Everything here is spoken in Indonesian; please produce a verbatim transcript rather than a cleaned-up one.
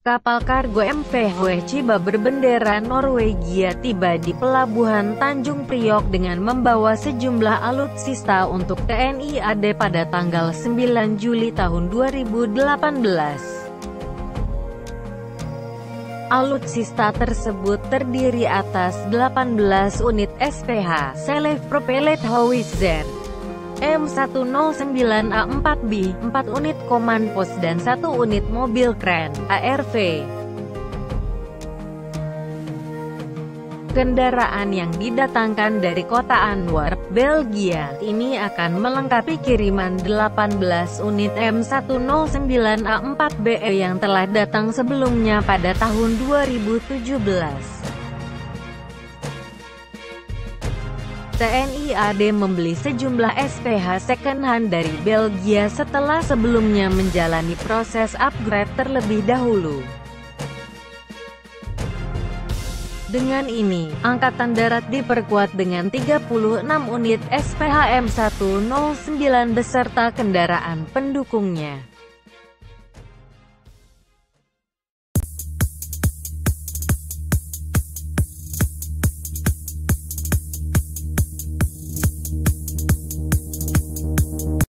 Kapal kargo M V Chiba berbendera Norwegia tiba di Pelabuhan Tanjung Priok dengan membawa sejumlah alutsista untuk T N I A D pada tanggal sembilan Juli tahun dua ribu delapan belas. Alutsista tersebut terdiri atas delapan belas unit S P H Self Propelled Howitzer M seratus sembilan A empat B, empat unit command post dan satu unit mobil kren A R V. Kendaraan yang didatangkan dari kota Antwerp, Belgia, ini akan melengkapi kiriman delapan belas unit M seratus sembilan A empat B yang telah datang sebelumnya pada tahun dua ribu tujuh belas. T N I A D membeli sejumlah S P H second hand dari Belgia setelah sebelumnya menjalani proses upgrade terlebih dahulu. Dengan ini, Angkatan Darat diperkuat dengan tiga puluh enam unit S P H M seratus sembilan beserta kendaraan pendukungnya.